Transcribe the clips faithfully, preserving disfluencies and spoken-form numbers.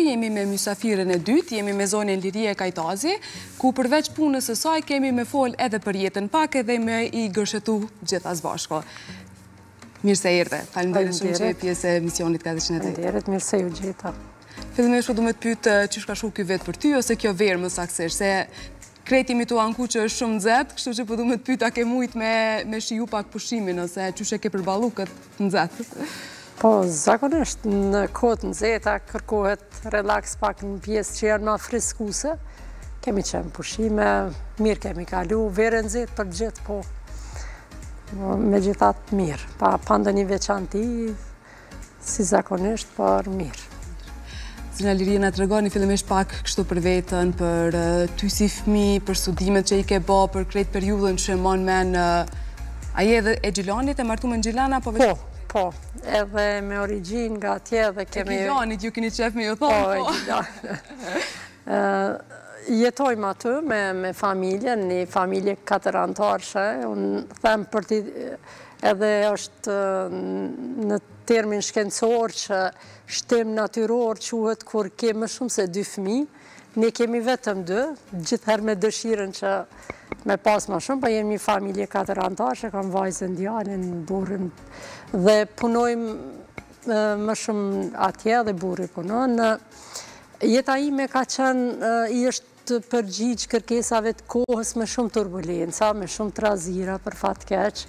jemi me mysafirën e dytë, jemi me zonën Liria e Kajtazi, ku përveç punës së saj kemi me fol edhe për jetën pak edhe me i gërshetu gjithas bashko. Mirë se erdhe. Faleminderit shumë që je pjesë e misionit katëqind e tetë. Faleminderit, mirë se ju gjeta. Fillimisht du me të pyet çish ka shku ky vetë për ty ose kjo verë më saktësisht, se kreti mi tu anku që është shumë nxehtë, kështu që po du me të pyet a ke mujt me me shiju pak pushimin ose çish e ke përballu këtë nxehtë. Po, zakonisht në kohët nxehta kërkohet relaks pak në pjesë që janë më freskuse. Kemi qenë pushime, mirë kemi kalu, verë nxehtë për gjithë, po me gjithat mirë. Pa pandë një veçanti, si zakonisht, por mirë. Zina Liria, na të regoni fillimisht pak kështu për vetën, për ty si fëmijë, për studimet që i ke bë, për krejt periudhën që mon men, a je edhe e Gjilanit, e martu me në Gjilana, po veç... Po, po, edhe me origjinë nga atje dhe kemi... E Gjilanit, ju keni qef me ju thonë, po. Po, e Gjilanit. Jetojmë aty me familjen, një familje katërantarëshe, unë them për ti edhe është në termin shkencor që shtem natyror quhet kur ke më shumë se dy fëmijë, ne kemi vetëm dy, gjithherë me dëshirën që me pas më shumë, po jemi një familje katërantarëshe, kam vajzën, djalin, burrin, dhe punojmë më shumë atje dhe burri punon. Jeta ime ka qenë, i është përgjigj kërkesave të kohës me shumë turbulenca, me shumë trazira për fat keq.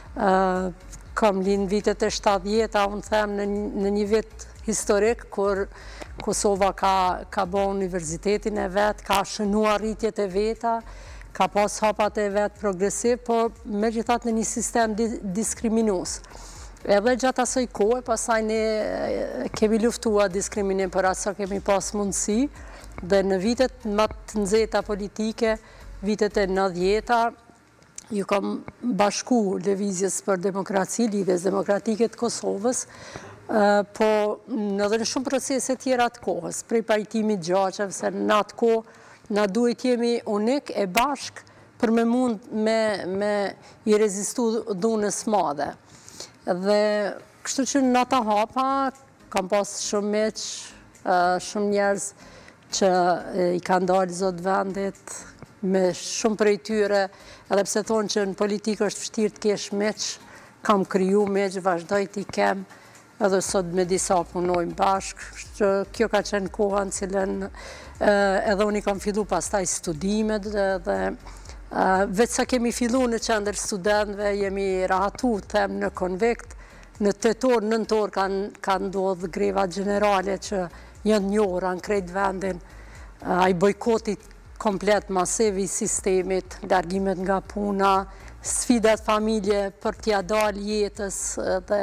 Kam linë vitet e shtatëdhjeta, unë them në një vit historik, kur Kosova ka bo universitetin e vetë, ka shënua rritjet e veta, ka pas hapat e vetë progresiv, por me gjithat në një sistem diskriminues. Edhe gjatë asoj kohë, pasaj ne kemi luftua diskriminim për aso kemi pas mundësi, dhe në vitet më të nxehta politike, vitet e nëntëdhjeta, ju kam bashku lëvizjes për demokraci, lidhjes demokratike të Kosovës, po edhe në shumë procese tjera të kohës, prej pajtimit gjaqev, se në atë kohë na duhet jemi unik e bashk për me mund me i rezistu dhunës madhe. Dhe kështu që në ata hapa, kam pas shumë meq, shumë njerëz që i kanë dalë zotë vendit, me shumë prej tyre, edhe pse thonë që në politikë është vështirë të kesh meq, kam kriju meq, vazhdoj t'i kem, edhe sot me disa punojmë bashkë, që kjo ka qenë koha në cilën edhe unë i kam fillu pas taj studimet, dhe veç sa kemi fillu në qendër studentëve, jemi rahatu, them në konvekt, në tetor, nëntor kanë ndodhë greva generale që janë njora në krejt vendin, a i bojkotit komplet masiv i sistemit, largimet nga puna, sfidat familje për t'ja dal jetës dhe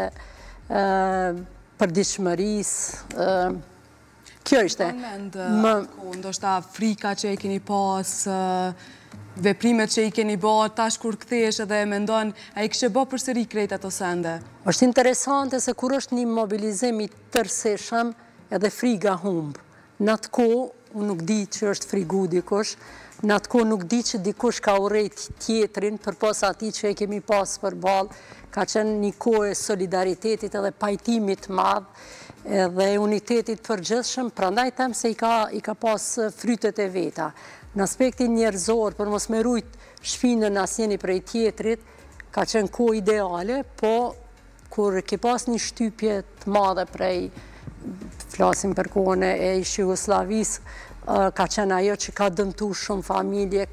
për dishmëris. Kjo ishte. Ndoshta frika që e keni pas, veprimet që i keni bërë, tash kur kthesh edhe e mendon, a i kështë bërë përsëri krejt ato sende? Është interesante se kur është një mobilizim i tërseshëm, edhe friga humbë. Në atë ko, unë nuk di që është frigu dikush, në atë ko nuk di që dikush ka urejt tjetrin, për pos ati që e kemi pas për balë, ka qenë një kohë e solidaritetit edhe pajtimit madhë edhe unitetit përgjithshëm, prandaj tem se i ka pas frytet e veta. Në aspektin njerëzor, për mos me rujt shpinën asjeni prej tjetrit, ka qenë kohë ideale, po kur ke pas një shtypje të madhe prej flasim për kohën e ish Jugoslavis, ka qenë ajo që ka dëmtu shumë familje,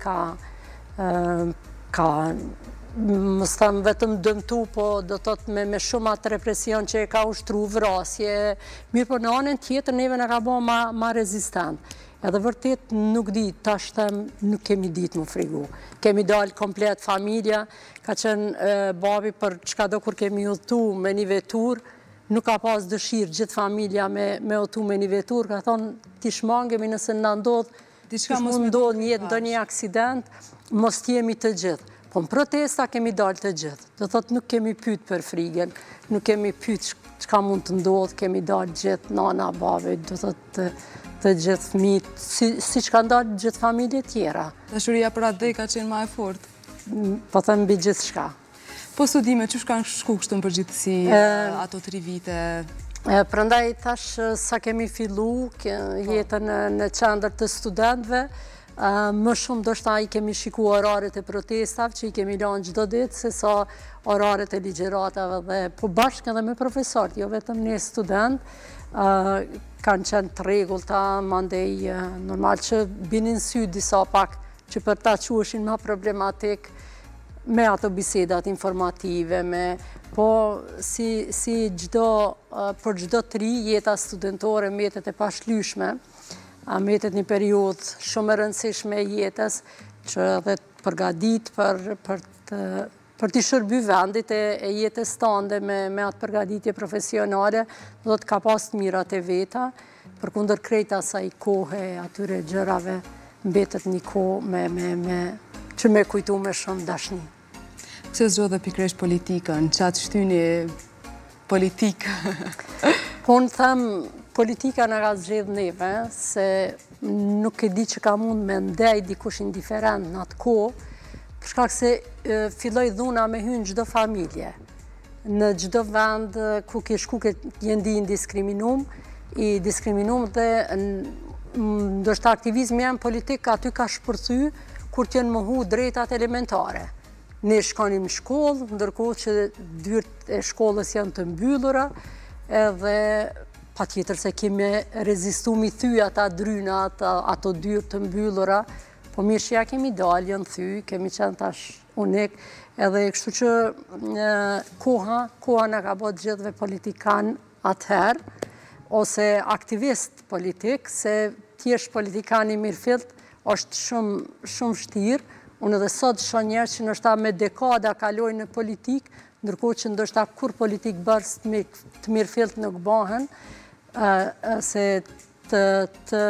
ka mos them vetëm dëmtu, po do të thotë me shumë atë represion që e ka ushtru vrasje, mirë po në anën tjetër neve në ka bo ma rezistent. Edhe vërtet nuk di, tash them nuk kemi dit më frigu. Kemi dalë komplet familja, ka qenë babi për çka do kur kemi udhtu me një vetur, nuk ka pas dëshirë gjithë familja me otu me një vetur, ka thonë t'i shmangemi nëse në ndodhë, t'i ndodhë një jetë ndo një aksident, mos t'jemi të gjithë. Po në protesta kemi dalë të gjithë. Do thotë nuk kemi pyet për frigën, nuk kemi pyet çka mund të ndodhë, kemi dalë gjithë nana, babi, do thotë të gjithë fëmijët, si që kanë dalë gjithë familje tjera. Dashuria për atë dhe ka qenë ma e fort? Po thëmë bi gjithë shka. Po studime, që shkanë shku kështu në përgjithësi ato tri vite? Prandaj tash sa kemi fillu jetën në qendër të studentëve, më shumë do shta i kemi shiku oraret e protestave që i kemi lanë gjdo ditë, se sa oraret e ligjeratave dhe po bashkë edhe me profesorët, jo vetëm një student, kanë qenë të regullta, mandej normal që binin sy disa pak që për ta queshin ma problematik me ato bisedat informative, me po si gjdo, për gjdo të ri, jeta studentore metet e pashlyshme, metet një periud shumë e rëndësishme e jetës, që dhe të përgadit për të shërby vendit e jetës tande me atë përgaditje profesionale, do të ka pas të mirat e veta, për kundër krejta sa i kohë atyre gjërave, mbetet një kohë që me kujtu me shumë dashni. Pse zgjodhe pikërisht politikën, qatë shtyni politikë? Po në them, politika në ka zgjedhë neve, se nuk e di që ka mund me ndej dikush indiferent në atë kohë, përshkak se filloj dhuna me hynë gjdo familje. Në gjdo vend ku ke shku ke jendi në diskriminum, i diskriminum dhe ndështë aktivizmi janë politik aty ka shpërthy kur t'jenë mëhu drejtat elementare. Ne shkonim shkollë, ndërkohë që dyrt e shkollës janë të mbyllura, edhe pa tjetër se kemi rezistu mi thy ata dryna, ato dyrt të mbyllura, po mirë që ja kemi dalë, janë thy, kemi qenë tash unik, edhe kështu që koha, koha në ka bot gjithve politikan atëherë, ose aktivist politik, se tjesh politikani mirëfilt, është shumë shtirë. Unë edhe sot shon njerë që nështë me dekada kalojnë në politik, ndërkohë që nështë kur politik bërës të mirëfilt nuk bëhen, se të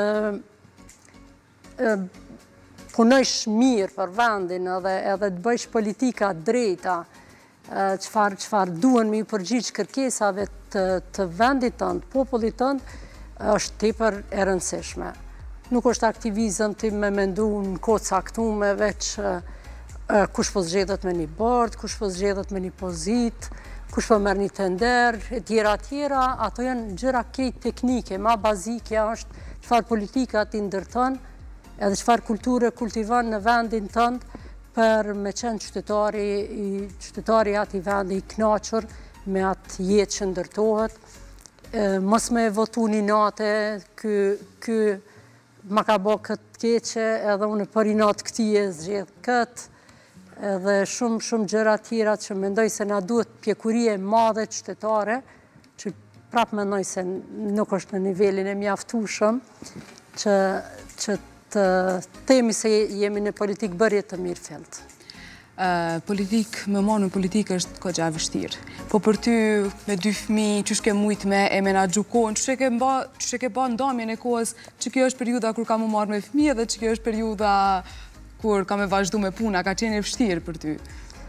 punojsh mirë për vendin edhe të bëjsh politika drejta, qëfar duen me i përgjigj kërkesave të vendit tënd, popullit tënd, është tepër e rëndësishme. Nuk është aktivizëm të me mendu në kohë caktume, veç kush po zgjedhët me një bord, kush po zgjedhët me një pozit, kush po merr një tender, e tjera tjera, ato janë gjëra kejt teknike, ma bazike është çfarë politika ti ndërton, edhe çfarë kulture kultivon në vendin tënd, për me qenë qytetari, qytetari ati vendi i knaqër me atë jetë që ndërtohet, mos me votu një nate, ky ma ka bo këtë keqe, edhe unë për i natë këti e zgjedh këtë, edhe shumë, shumë gjëra tjera që mendoj se na duhet pjekurie madhe qytetare, që prapë mendoj se nuk është në nivelin e mjaftueshëm, që të temi se jemi në politikë bërje të mirë felt. Politikë, me monë në politikë është kogja vështirë. Po për ty, me dy fëmijë, që shke mujtë me e menagju kohën, që shke ba ndamje në kohës, që kjo është periuda kur ka mu marrë me fëmijë dhe që kjo është periuda kur ka me vazhdu me puna, ka qenë e vështirë për ty?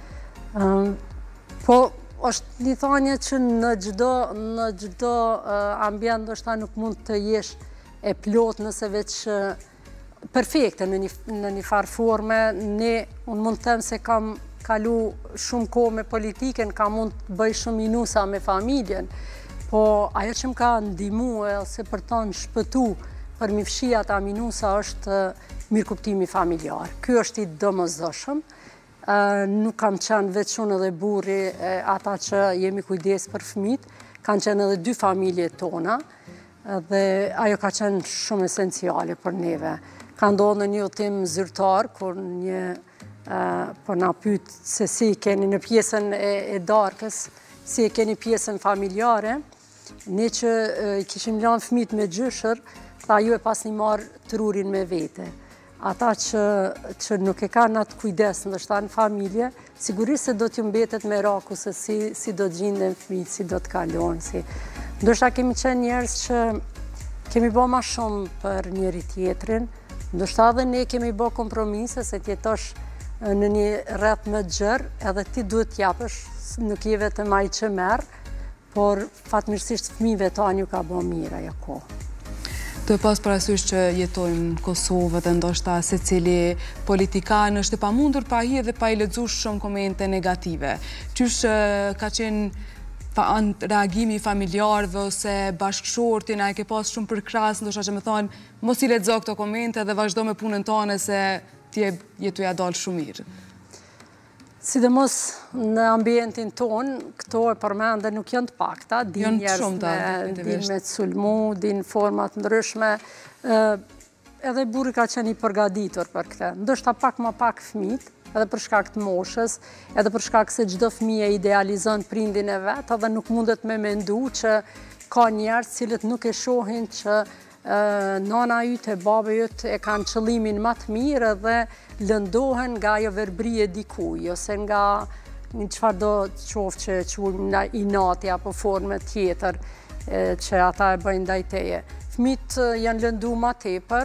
Po, është një thanje që në gjdo ambient do shta nuk mund të jesh e plot nëse veç perfekte në një farë forme. Ne, unë mund të them se kam kalu shumë kohë me politiken, ka mund të bëj shumë minusa me familjen, po ajo që më ka ndimu ose për të në shpëtu për mi fshia ta minusa është mirëkuptimi familjar. Ky është i domosdoshëm. Nuk kam qenë veç unë edhe burri ata që jemi kujdes për fëmit, kanë qenë edhe dy familje tona, dhe ajo ka qenë shumë esenciale për neve. Ka ndodhë në një udhtim zyrtar, kur një për na pyet se si keni në pjesën e darkës, si keni pjesën familjare, ne që i kishim lanë fëmijët me gjyshër, tha ju e pas një marë trurin me vete. Ata që nuk e kanë atë kujdes ndoshta në familje, sigurisht se do t'ju mbetet me raku se si do t'gjinden fëmijët, si do t'kalon. Ndoshta kemi qenë njerëz që kemi bo ma shumë për njëri tjetrin, ndoshta edhe ne kemi bo kompromise se t'jetosh në një rreth më gjërë, edhe ti duhet t'japësh, nuk je vetëm ai që merr, por fatmirësisht fëmijëve tanë ju ka bo mirë ajo kohë. Të pas parasysh që jetojmë në Kosovë dhe ndoshta se cili politikan është e pamundur pa hi dhe pa i lexuar shumë komente negative. Qysh ka qenë reagimi familjarëve ose bashkëshortin, a e ke pas shumë për krasë, ndoshta që me thonë, mos i lexo këto komente dhe vazhdo me punën tone se ti jetu ja dalë shumë mirë. Sidomos në ambientin tonë, këto e përmende nuk janë të pakta, din njerëz me të sulmu, din format ndryshme, edhe burri ka qenë i përgatitur për këtë. Ndoshta pak më pak fëmijët, edhe për shkak të moshës, edhe për shkak se çdo fëmijë idealizon prindin e vet, edhe nuk mundet me mendu që ka njerëz cilët nuk e shohin që nana yt e baba yt e kanë qëllimin më të mirë dhe lëndohen nga ajo verbrie dikuj, ose nga një çfarë do të qoftë që quajmë nga inati apo forme tjetër që ata e bëjnë ndaj teje. Fëmijët janë lëndu më tepër,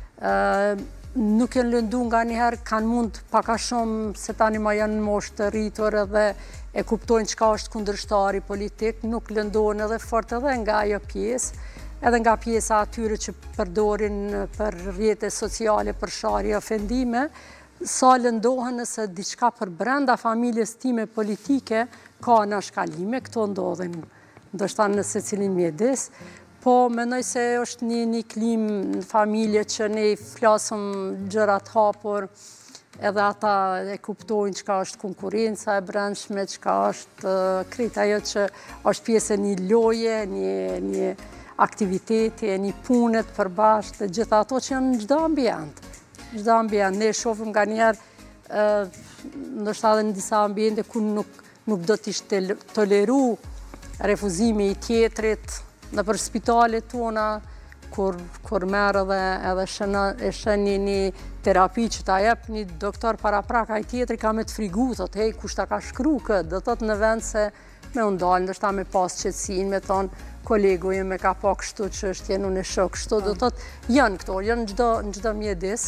nuk janë lëndu nga njëherë, kanë mund paka shumë se tani ma janë në moshë të rritur edhe e kuptojnë çka është kundërshtari politik, nuk lëndohen edhe fort edhe nga ajo pjesë, edhe nga pjesa atyre që përdorin për rrjete sociale për sharje ofendime, sa lëndohen nëse diçka për brenda familjes time politike ka në shkallime, këto ndodhin ndoshta në secilin mjedis, po mendoj se është një, një klim në familje që ne flasëm gjërat hapur, edhe ata e kuptojnë çka është konkurenca e brendshme, çka është krejt ajo që është pjesë e një loje, një, një aktiviteti, e një punet përbashkë, dhe gjitha ato që janë në çdo ambient. Çdo ambient, ne shohim nga njerë, ndoshta edhe në disa ambiente ku nuk, nuk do t'ishte toleru refuzimi i tjetrit, në për spitalet tona, kur, kur merë edhe, edhe shënë, e shënë një, një terapi që ta jep një doktor para praka i tjetri ka me të frigu, thot, hej, kush ta ka shkru këtë, do thot në vend se me undalë, ndoshta me pas qetësinë, me thonë, kolegu ju me ka pa kështu që është jenu në shok kështu, do thot, janë këto, janë në çdo mjedis,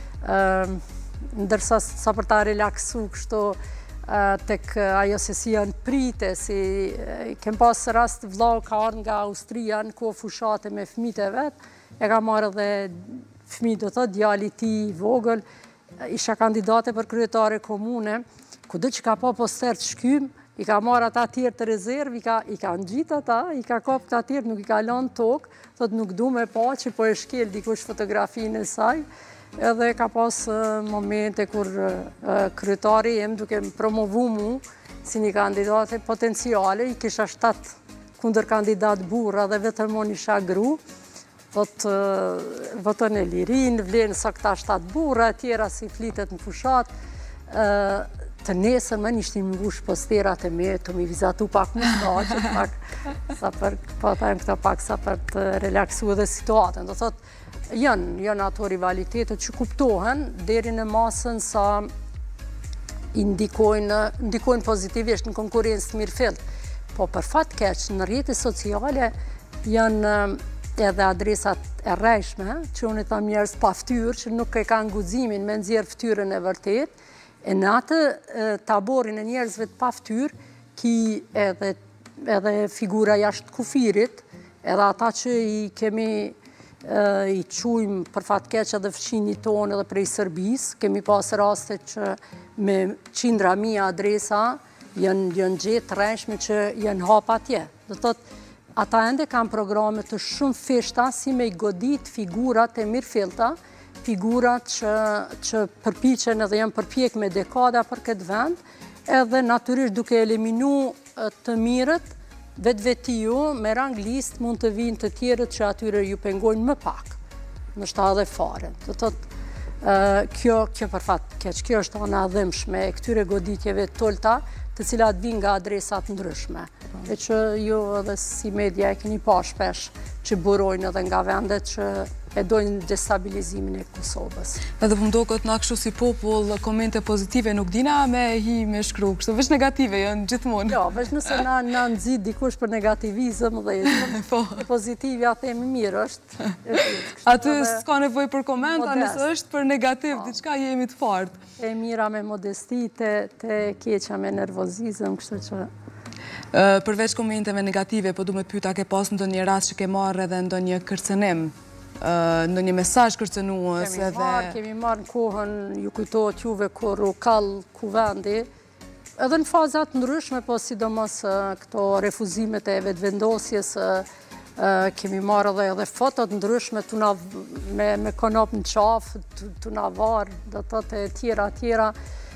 ndërsa sa për ta relaksu kështu, tek ajo se si janë prite, si kem pas rast vllau ka ardhur nga Austria në kohë fushate me fëmijët e vet, e ka marrë dhe fëmijë, do thot, djali i tij i vogël, isha kandidate për kryetare komune, kudo që ka pa poster të shkym, i ka marrë ata tjerë të rezervë, i ka, i ka ngjitë ata, i ka kap këta tjerë, nuk i ka lënë tokë, thot nuk du me pa që po e shkel dikush fotografinë e saj, edhe ka pas momente kur kryetari jem duke më promovu mu si një kandidate potenciale, i kisha shtatë kundër kandidat burra dhe vetëm unë isha gru, thot votën e lirin, vlenë sa këta shtatë burra, tjera si flitet në fushat, të nesër më nishtë një mbush posterat e me, të mi vizatu pak më staqët, pak, sa për, po tajmë këta pak sa për të relaksu edhe situatën. Do thot, janë, janë ato rivalitetet që kuptohen, deri në masën sa indikojnë, ndikojnë pozitivisht në konkurencë të mirëfillt. Po për fat keq, në rrjetet sociale janë edhe adresat e rrejshme, që unë i tham njerëz pa ftyrë, që nuk e kanë guximin me nxjerr ftyrën e vërtet. E në atë taborin e njerëzve të pa ftyrë, ki edhe, edhe figura jashtë kufirit, edhe ata që i kemi i qujmë për fatkeq edhe fëqinjit tonë edhe prej Sërbis, kemi pas raste që me qindra mija adresa janë, janë gjetë rreshme që janë hapa atje. Do thot, ata ende kanë programe të shumë fishta si me i godit figurat e mirëfillta, figurat që, që përpiqen edhe janë përpjek me dekada për këtë vend, edhe natyrisht duke eliminu të mirët, vetë vetiju me rang list mund të vinë të tjerët që atyre ju pengojnë më pak, në shta dhe fare. Të thot, kjo, kjo për fat keq, kjo është ana dhëmshme e këtyre goditjeve tolta, të cilat vinë nga adresat ndryshme. E që ju edhe si media e keni pa shpesh që burojnë edhe nga vendet që e dojnë destabilizimin e Kosovës. Edhe më do këtë nga kështu si popull, komente pozitive nuk dina me hi me shkru, kështu veç negative janë gjithmonë. Jo, veç nëse na, na nëzit dikush për negativizëm dhe po. Pozitivja themi mirë është. Aty s'ka nevoj për komenta, nëse është për negativ, diçka jemi të fartë. E mira me modesti, te keqa me nervozizëm, kështu që... Përveç komenteve negative, po du me pyta ke pas në do një rast që ke marrë edhe në do një kërcenim, në një mesaj kërcenuës edhe... Kemi marrë, kemi marrë në kohën, ju kujtojt juve kur u kallë kuvendi, Edhe në fazat ndryshme, po sidomos këto refuzimet e vetëvendosjes, kemi marrë edhe edhe fotot ndryshme me konop në qafë, të na varë, do të të tjera tjera,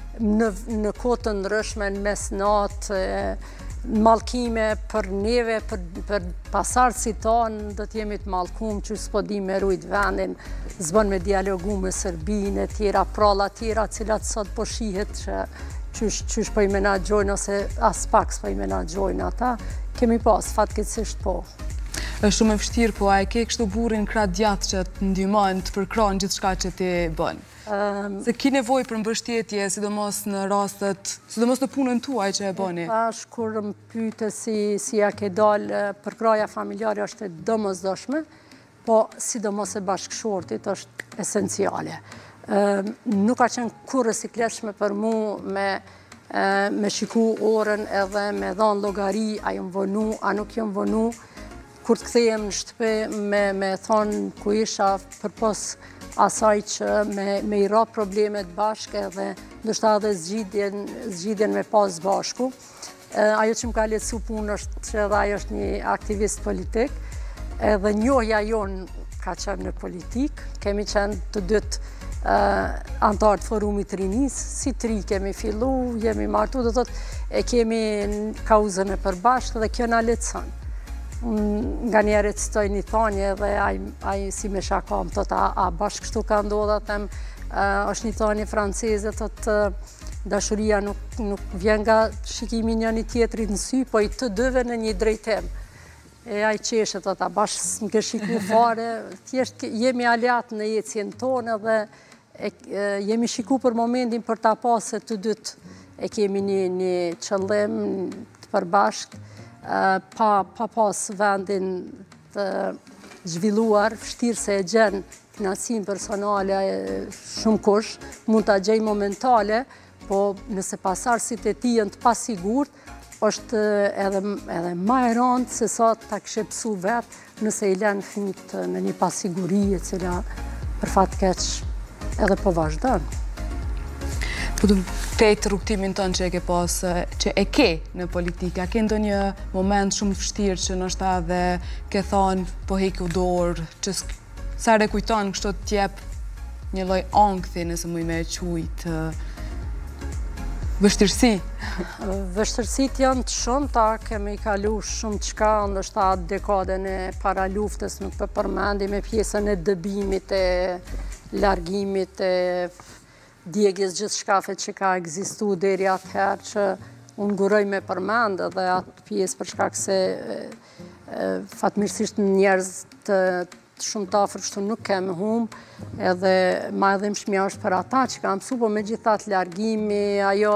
në kotë ndryshme, në mesnatë, në malkime për neve, për pasartë si tonë, do t'jemi të malkum që s'po di me rujt vendin, zbën me dialogu me Serbinë e tjera, pralla tjera, cilat sot po shihet që qysh po i menagjojnë, ose as pak s'po i menagjojnë ata, kemi pas, fatkeqësisht po. është shumë e vështirë, po a e ke kështu burrin krah djathtë që të ndihmojnë, të përkrahnë gjithçka që ti bën? Se ki nevojë për mbështetje, sidomos në rastet, sidomos në punën tuaj që e bëni. Tash kur më pyete si si ja ke dalë, përkraja familjare është e domosdoshme, po sidomos e bashkëshortit është esenciale. Nuk ka qenë kurrë e sikletshme për mu me me shiku orën edhe me dhanë llogari, a jam vonu, a nuk jam vonu. Kur të kthejem në shtëpi me thonë ku isha përpos asaj që me i ra problemet bashkë edhe ndoshta edhe zgjidhjen me pas bashku. Ajo që më ka lehtësu punë është që edhe ajo është një aktivist politik, edhe njohja jonë ka qenë në politik, kemi qenë të dytë antarë të forumit rinis, si tri kemi fillu, jemi martu, do thotë e kemi kauzën e përbashkë dhe kjo na lehtëson. Nga njerë të stoj një thonje dhe aj si me shakam, thot, a bashkë kështu ka ndodha, them, është një thonje franceze, thot, dashuria nuk vjen nga shikimi një një tjetrit në sy, po i të dëve në një drejtim. E aj qeshe, thot, a bashkë s'më ke shiku fare, thjesht jemi aliat në ecjen tonë dhe jemi shiku për momentin për ta pasë të dytë e kemi një qëllim të përbashkë, pa pas vendin të zhvilluar, vështirë se e gjenë financim personale shumë kush, mund të gjej momentale, po nëse pasarësit e ti janë të pasigurt, është edhe ma e rëndë se sa ta këshe pësu vetë nëse i lenë fëmijët në një pasiguri e cila për fatë keq edhe po vazhdojnë. Po të pejtë rrugtimin tënë që e ke pasë, që e ke në politikë, a ke ndo një moment shumë fështirë që nështë edhe ke thonë po heku dorë, që sa re kujtonë kështu të tjep një loj ankthi nëse muj me e qujtë vështirësi? Vështirësit janë të shumë, ta kemi kalu shumë qka, nështë atë dekadën e para luftës, nuk për përmendi me pjesën e dëbimit, e largimit, e djegjes gjithë shkafet që ka egzistu deri atëherë që unë guroj me përmendë dhe atë pjesë për shkak se fatmirësisht njerëz të shumë të afër kështu nuk kemë humbë, edhe ma edhe më shmja është për ata që ka mësu, po me gjithat largimi, ajo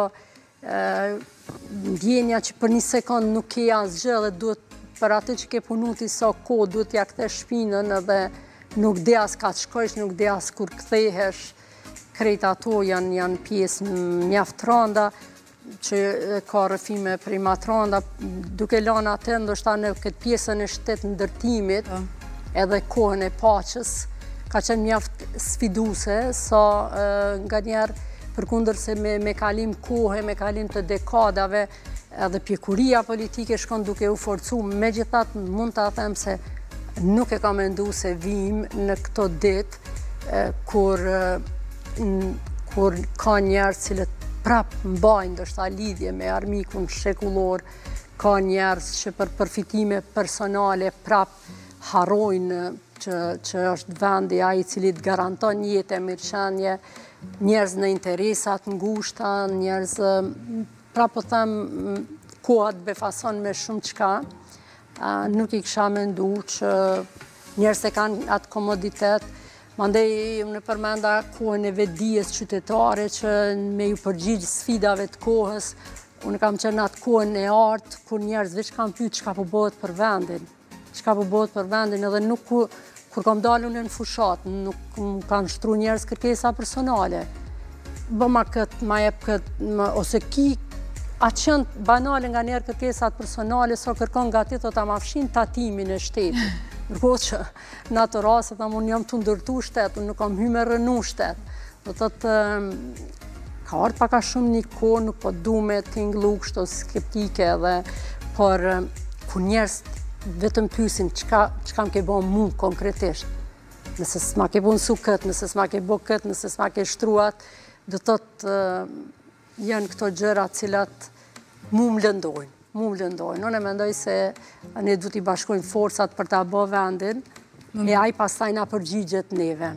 ndjenja që për një sekund nuk ke asgjë dhe duhet për atë që ke punu ti sa kohë, duhet ja kthe shpinën edhe nuk dhe as ka të shkojsh, nuk dhe as kur kthehesh. Krejt ato janë pjesë mjaft rënda, që ka rëfime primat rënda, duke lanë atë ndoshta në këtë pjesën e shtetë ndërtimit, edhe kohën e paqës, ka qenë mjaft sfiduse, sa nga njerë përkundër se me kalim kohë, me kalim të dekadave, edhe pjekuria politike shkon duke u forcu, me gjithat mund të them se nuk e ka mendu se vim në këto ditë, kur kur ka njerës cilët prap mbajnë dështë lidhje me armikun shekullor, ka njerës që për përfitime personale prap harojnë që është vendi a i cilit garanton jetë e mirëqenje, njerës në interesat ngushta, njerës prap po them kohat befason me shumë qka, nuk i kësha mendu që njerës e kanë atë komoditet. Mandej në përmenda kohën e vetdijes qytetare që me ju përgjigjë sfidave të kohës, unë kam qenë atë kohën e artë, kur njerëz veç kam pyet çka po bëhet për vendin, çka po bëhet për vendin, edhe nuk kur kam dalur në fushat, nuk më kanë shtruar njerëz kërkesa personale. Bëma këtë, ma jep këtë, ose ki, atë qënë banale nga njerë kërkesat personale, so kërkon nga ti, të ta ma fshin tatimin e shtetit. Nërko që në atë raset, unë jam të ndërtu shtetë, unë nuk kam hy me rënu shtetë. Do të të ka ardhur paka shumë një kohë, nuk po du me t'inglu kështu skeptike edhe, por ku njerëz vetëm pyesin çka çka më ke bën mu konkretisht. Nëse s'ma ke bën su këtë, nëse s'ma ke bë këtë, nëse s'ma ke shtruat, do thotë janë këto gjëra cilat mu më lëndojnë, mu më lëndojnë. Unë e mendoj se ne duhet i bashkojmë forcat për ta bë vendin, e ai pastaj na përgjigjet neve.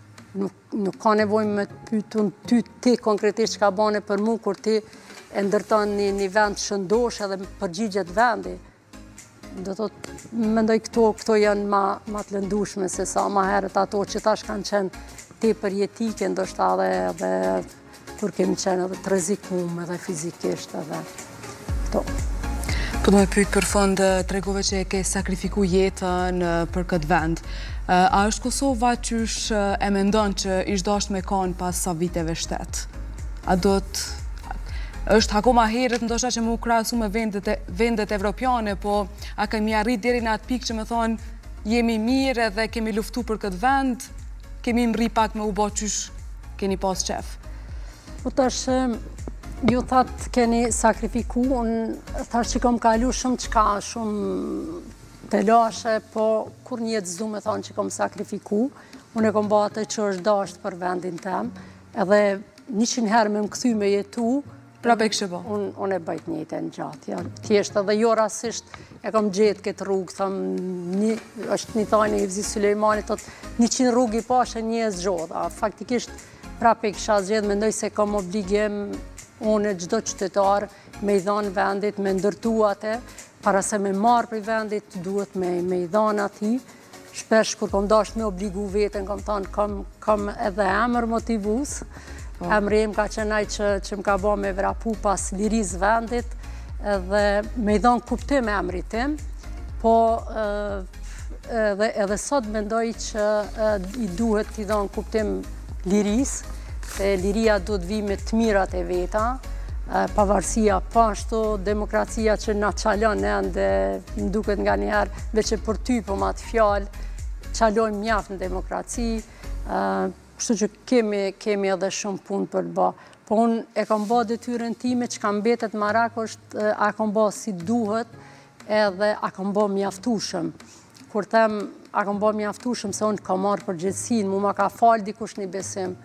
Nuk ka nevojë me të pyetun ty ti konkretisht çka bane për mu, kur ti e ndërton një, një vend shëndosh edhe përgjigjet vendi. Do thot, mendoj këto, këto janë ma, ma të lëndushme se sa ma herët ato që tash kanë qenë tepër jetike, ndoshta edhe, edhe kur kemi qenë edhe të rrezikum edhe fizikisht edhe këto. Po do me pyet për fund, tregove që e ke sakrifiku jetën për këtë vend. A është Kosova qysh e mendon që ish dasht me kanë pas sa viteve shtet? A do të... është akoma herët ndoshta që më u krahasu me vendet, vendet evropiane, po a kemi arrit deri në atë pikë që me thonë jemi mirë edhe kemi luftu për këtë vend, kemi mri pak me u bo qysh keni pas qef? Po tash, ju thatë keni sakrifiku, unë thash që kom kalu shumë qka, shumë telashe, po kur një të zdu me thonë që kom sakrifiku, unë e kom ba atë që është dasht për vendin tem, edhe njëqin herë me më këthy me jetu, Prape kështë bo? Unë e bëjt njëte në gjatë, ja. Thjeshtë edhe jo rasisht e kom gjetë këtë rrugë, thëmë, është një thajnë i Vzi Sulejmani, thotë një qinë rrugë i pashe një e zgjodha. Faktikisht, prape kësha zgjedhë, mendoj se kom obligim unë gjdo qytetar me i dhanë vendit, me ndërtu atë, para se me marë për vendit, duhet me, me i dhanë ati. Shpesh, kur kom dasht me obligu vetën, kom thonë, kom, kom edhe emër motivus. Emri im ka qenaj që, që më ka bo me vrapu pas liris vendit edhe me i dhonë kuptim emri tim, po edhe, edhe sot mendoj që i duhet t'i dhonë kuptim liris, se liria duhet vi me të mirat e veta, pavarësia pashtu, demokracia që na qalon e ndë më duket nga njëherë, veç e për ty po ma të fjallë, qalojmë mjaft në demokraci, kështu që kemi, kemi edhe shumë punë për të ba. Po unë e kam ba detyrën time që kam betet marak është a kam ba si duhet edhe a kam ba mjaftushëm. Kur them a kam ba mjaftushëm se unë kam marrë përgjithësinë, mu ma ka falë dikush një besim,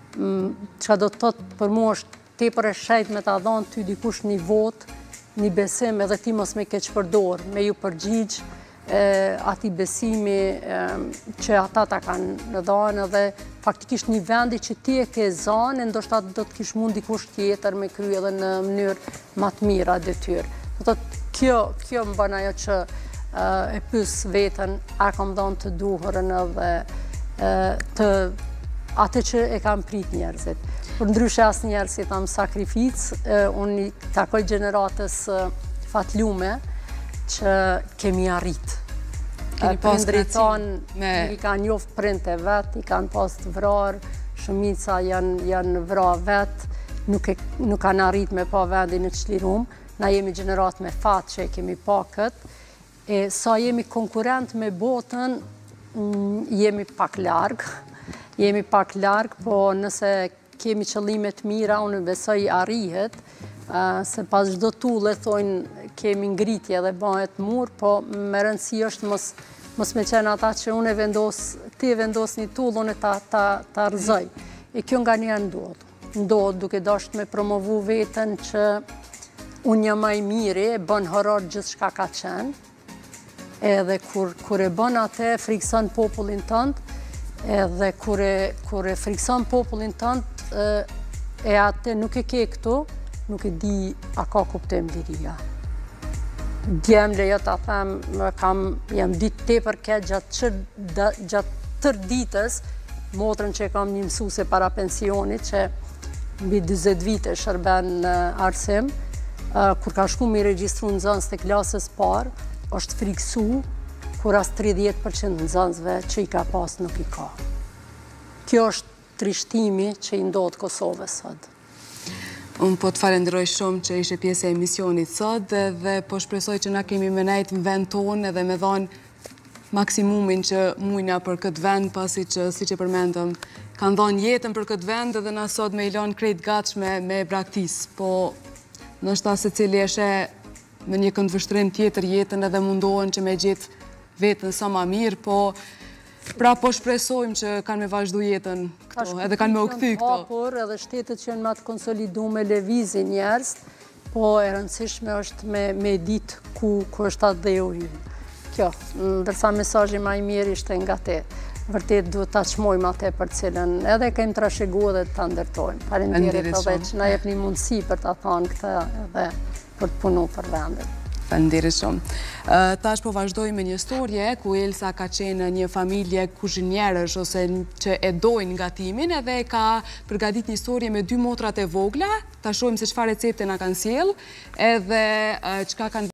që do të thotë për mu është tepër e shejt me ta dhonë ty dikush një votë, një besim edhe ti mos me keq përdorë, me ju përgjigjë, ati besimi që ata ta kanë dhënë edhe faktikisht një vendi që ti e ke zanë, ndoshta do të kish mund dikush tjetër me kry edhe në mënyrë më të mira detyrë. Do thotë kjo, kjo më bën ajo që e pyes veten, a kam dhënë të duhurën edhe të atë që e kam prit njerëzit. Për ndryshe asë njerëz si tham sakrificë, unë i takoj gjeneratës fatlume që kemi arrit. Prindrit tonë i kanë njoftë prindë e vetë, i kanë pas të vrarë, shumica janë vrarë vetë, nuk kanë arrit me pa vendin në qlirum, na jemi gjenerat me fatë që e kemi pa këtë, e sa jemi konkurent me botën, jemi pak largë, jemi pak largë, po nëse kemi qëllimet mira, unë besoj arrihet, se pas çdo tulle thonë kemi ngritje dhe bëhet mur, po me rëndësi është mos, mos me qenë ata që unë e vendos, ti e vendos një tullë, unë ta, ta, ta rëzoj. E kjo nga një ndodhë. Ndodhë duke dasht me promovu vetën që unë jam ai miri, e bën horor gjithë shka ka qenë, edhe kur, kur e bën atë, frikson popullin tëndë, edhe kur e, kur e frikson popullin tëndë, e atë nuk e ke këtu, nuk e di a ka kuptim liria. Djem lejo ta them, kam, jam ditë tepër ke gjatë, gjatë tër ditës, motrën që kam një mësuse para pensionit, që mbi dyzet vite shërben në arsim, kur ka shku me regjistru në nxënës të klasës parë, është friksu, kur as tridhjetë përqind në nxënësve që i ka pas nuk i ka. Kjo është trishtimi që i ndodhë Kosovës sot. Unë po të falenderoj shumë që ishe pjesë e emisionit sot dhe po shpresoj që na kemi me nejtë në vend tonë edhe me dhonë maksimumin që mujna për këtë vend, pasi që, si që përmendëm, kanë dhonë jetën për këtë vend dhe na sot me ilon krejt gatshme me braktis. Po, nështë ta se cili eshe me një këndvështrim tjetër jetën edhe mundohen që me gjithë vetën sa ma mirë, po pra po shpresojmë që kanë me vazhdu jetën këto, edhe kanë me u këthy këto. Hapur edhe shtetet që në matë konsolidu me levizi njerës, po e rëndësishme është me ditë ku është atë dhe u hinë. Kjo, ndërsa mesazhi ma i mirë ishte nga te. Vërtet duhet ta çmojmë atë për cilën edhe kemi trashëgu dhe ta ndërtojmë. Faleminderit edhe që na jep një mundësi për ta thënë këtë edhe për të punu për vendin. Faleminderit shumë. Tash po vazhdoj me një storje ku Elsa ka qenë një familje kuzhinierësh ose që e dojnë gatimin edhe ka përgatit një storje me dy motrat e vogla. Ta shohim se çfarë recepte na kanë sjell edhe çka kanë